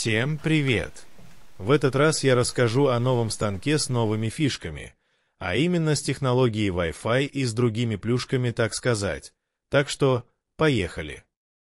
Всем привет! В этот раз я расскажу о новом станке с новыми фишками, а именно с технологией Wi-Fi и с другими плюшками, так сказать. Так что поехали!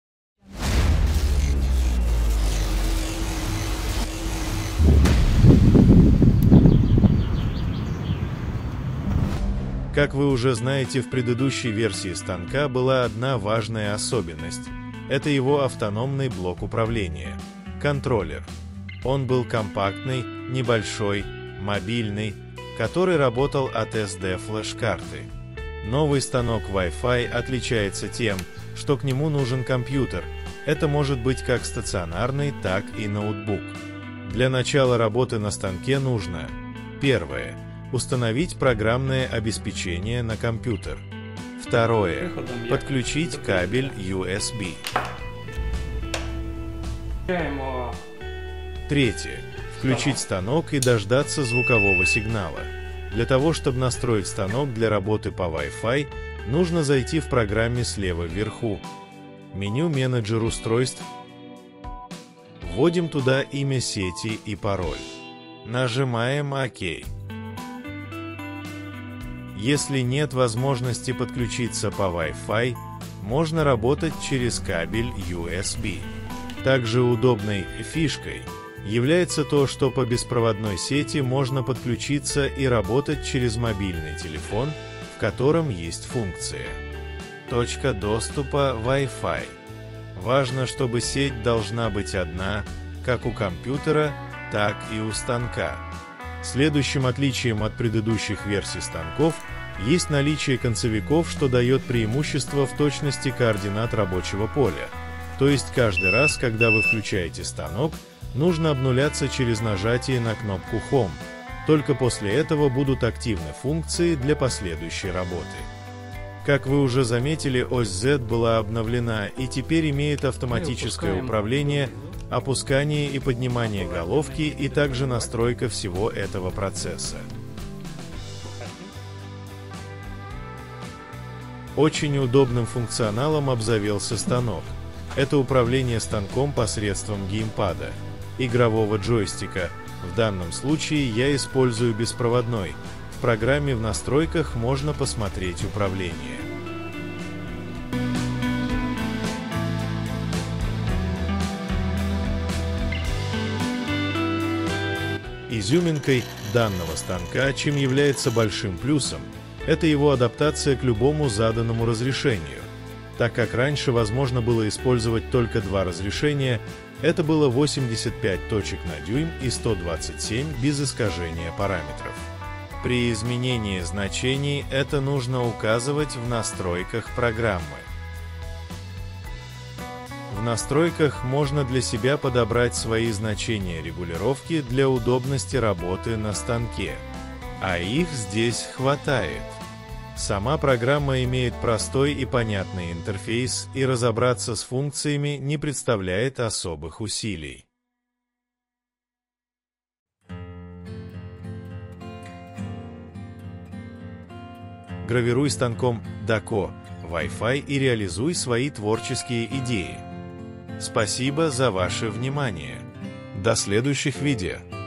Как вы уже знаете, в предыдущей версии станка была одна важная особенность. Это его автономный блок управления – контроллер. Он был компактный, небольшой, мобильный, который работал от SD-флеш-карты. Новый станок Wi-Fi отличается тем, что к нему нужен компьютер. Это может быть как стационарный, так и ноутбук. Для начала работы на станке нужно: первое – установить программное обеспечение на компьютер. Второе – подключить кабель USB. Третье – включить станок и дождаться звукового сигнала. Для того, чтобы настроить станок для работы по Wi-Fi, нужно зайти в программе слева вверху. Меню «Менеджер устройств». Вводим туда имя сети и пароль. Нажимаем «Ок». Если нет возможности подключиться по Wi-Fi, можно работать через кабель USB. Также удобной фишкой является то, что по беспроводной сети можно подключиться и работать через мобильный телефон, в котором есть функция «Точка доступа Wi-Fi». Важно, чтобы сеть должна быть одна, как у компьютера, так и у станка. Следующим отличием от предыдущих версий станков есть наличие концевиков, что дает преимущество в точности координат рабочего поля. То есть каждый раз, когда вы включаете станок, нужно обнуляться через нажатие на кнопку Home. Только после этого будут активны функции для последующей работы. Как вы уже заметили, ось Z была обновлена и теперь имеет автоматическое управление, опускание и поднимание головки и также настройка всего этого процесса. Очень удобным функционалом обзавелся станок. Это управление станком посредством геймпада, игрового джойстика. В данном случае я использую беспроводной. В программе в настройках можно посмотреть управление. Изюминкой данного станка, чем является большим плюсом, это его адаптация к любому заданному разрешению. Так как раньше возможно было использовать только два разрешения, это было 85 точек на дюйм и 127 без искажения параметров. При изменении значений это нужно указывать в настройках программы. В настройках можно для себя подобрать свои значения регулировки для удобности работы на станке, а их здесь хватает. Сама программа имеет простой и понятный интерфейс, и разобраться с функциями не представляет особых усилий. Гравируй станком Daco Wi-Fi и реализуй свои творческие идеи. Спасибо за ваше внимание. До следующих видео.